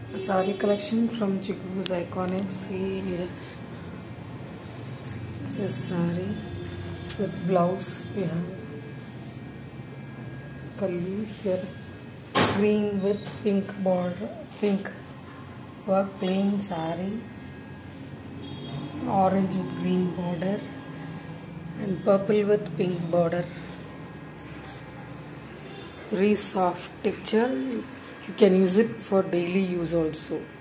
A saree collection from Chiku's Iconic. See here. This saree with blouse. We have pallu here. Green with pink border. Pink work plain saree. Orange with green border. And purple with pink border. Very soft texture. You can use it for daily use also.